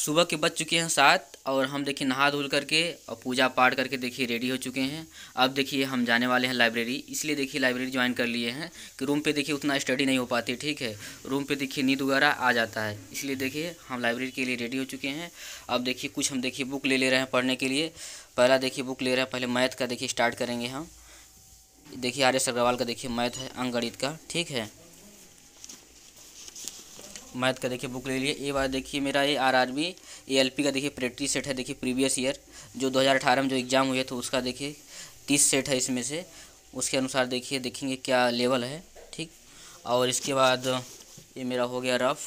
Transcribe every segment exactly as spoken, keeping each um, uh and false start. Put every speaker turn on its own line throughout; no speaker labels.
सुबह के बज चुके हैं सात और हम देखिए नहा धुल करके और पूजा पाठ करके देखिए रेडी हो चुके हैं। अब देखिए हम जाने वाले हैं लाइब्रेरी, इसलिए देखिए लाइब्रेरी ज्वाइन कर लिए हैं कि रूम पे देखिए उतना स्टडी नहीं हो पाती, ठीक है। रूम पे देखिए नींद वगैरह आ जाता है, इसलिए देखिए हम लाइब्रेरी के लिए रेडी हो चुके हैं। अब देखिए कुछ हम देखिए बुक ले ले रहे हैं पढ़ने के लिए। पहला देखिए बुक ले रहे हैं, पहले मैथ का देखिए स्टार्ट करेंगे हम। देखिए आर एस अग्रवाल का देखिए मैथ है, अंकगणित का, ठीक है। मैथ का देखिए बुक ले लिए। ये बार देखिए मेरा ये R R B A L P का देखिए प्रैक्टिस सेट है, देखिए प्रीवियस ईयर जो दो हज़ार अठारह में जो एग्ज़ाम हुए थे उसका देखिए तीस सेट है इसमें से, उसके अनुसार देखिए देखेंगे क्या लेवल है, ठीक। और इसके बाद ये मेरा हो गया रफ,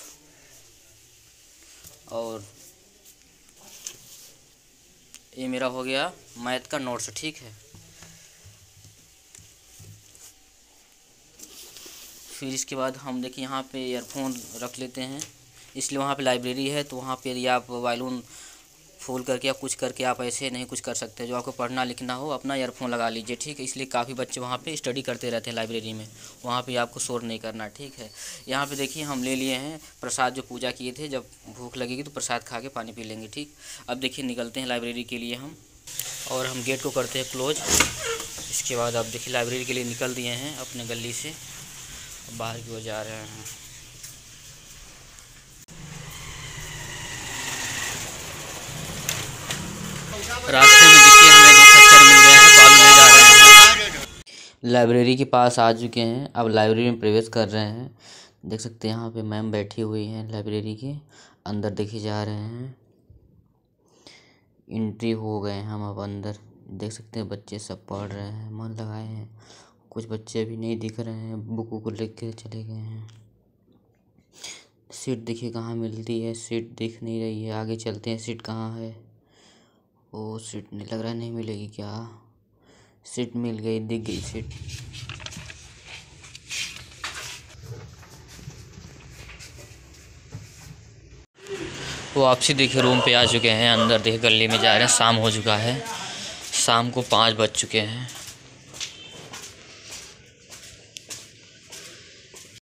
और ये मेरा हो गया मैथ का नोट्स, ठीक है। फिर इसके बाद हम देखिए यहाँ पे ईयरफोन रख लेते हैं, इसलिए वहाँ पे लाइब्रेरी है तो वहाँ पे यदि आप वायलून फूल करके या कुछ करके आप ऐसे नहीं कुछ कर सकते। जो आपको पढ़ना लिखना हो अपना ईयरफोन लगा लीजिए, ठीक है। इसलिए काफ़ी बच्चे वहाँ पे स्टडी करते रहते हैं लाइब्रेरी में, वहाँ पे आपको शोर नहीं करना, ठीक है। यहाँ पे देखिए हम ले लिए हैं प्रसाद जो पूजा किए थे, जब भूख लगेगी तो प्रसाद खा के पानी पी लेंगे, ठीक। अब देखिए निकलते हैं लाइब्रेरी के लिए हम, और हम गेट को करते हैं क्लोज। इसके बाद अब देखिए लाइब्रेरी के लिए निकल दिए हैं अपने गली से, बाहर की ओर जा रहे हैं। रास्ते में देखिए हमें दो खच्चर मिल गए हैं, बालू ले जा रहे हैं। लाइब्रेरी के पास आ चुके हैं, अब लाइब्रेरी में प्रवेश कर रहे हैं। देख सकते हैं यहाँ पे मैम बैठी हुई हैं लाइब्रेरी के अंदर, देखिए जा रहे हैं। एंट्री हो गए हैं हम अब अंदर। देख सकते हैं बच्चे सब पढ़ रहे हैं, मन लगाए हैं। कुछ बच्चे अभी नहीं दिख रहे हैं, बुक को लेके के चले गए हैं। सीट देखिए कहाँ मिलती है, सीट दिख नहीं रही है। आगे चलते हैं, सीट कहाँ है। ओ सीट नहीं लग रहा है, नहीं मिलेगी क्या। सीट मिल गई, दिख गई सीट। वो वापसी देखिए रूम पे आ चुके हैं, अंदर देखिए गली में जा रहे हैं। शाम हो चुका है, शाम को पाँच बज चुके हैं।